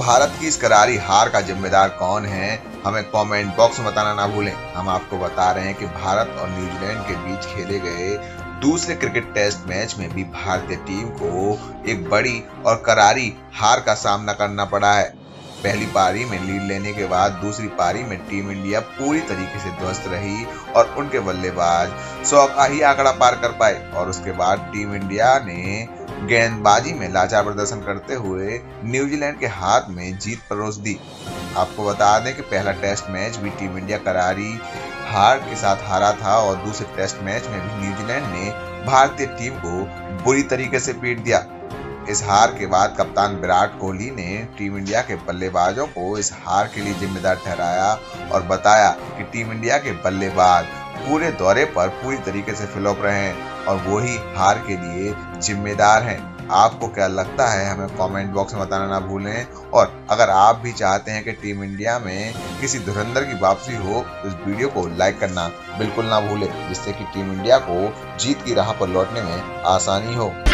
भारत की इस करारी हार का जिम्मेदार कौन है, हमें कमेंट बॉक्स में बताना ना भूलें। हम आपको बता रहे हैं कि भारत और न्यूजीलैंड के बीच खेले गए दूसरे क्रिकेट टेस्ट मैच में भी भारतीय टीम को एक बड़ी और करारी हार का सामना करना पड़ा है। पहली पारी में लीड लेने के बाद दूसरी पारी में टीम इंडिया पूरी तरीके से ध्वस्त रही और उनके बल्लेबाज 100 का ही आंकड़ा पार कर पाए और उसके बाद टीम इंडिया ने गेंदबाजी में लाचार प्रदर्शन करते हुए न्यूजीलैंड के हाथ में जीत परोस दी। आपको बता दें कि पहला टेस्ट मैच भी टीम इंडिया करारी हार के साथ हारा था और दूसरे टेस्ट मैच में भी न्यूजीलैंड ने भारतीय टीम को बुरी तरीके से पीट दिया। इस हार के बाद कप्तान विराट कोहली ने टीम इंडिया के बल्लेबाजों को इस हार के लिए जिम्मेदार ठहराया और बताया कि टीम इंडिया के बल्लेबाज पूरे दौरे पर पूरी तरीके से फ्लॉप रहे हैं और वो ही हार के लिए जिम्मेदार हैं। आपको क्या लगता है, हमें कमेंट बॉक्स में बताना ना भूलें। और अगर आप भी चाहते हैं कि टीम इंडिया में किसी धुरंधर की वापसी हो तो इस वीडियो को लाइक करना बिल्कुल ना भूलें, जिससे कि टीम इंडिया को जीत की राह पर लौटने में आसानी हो।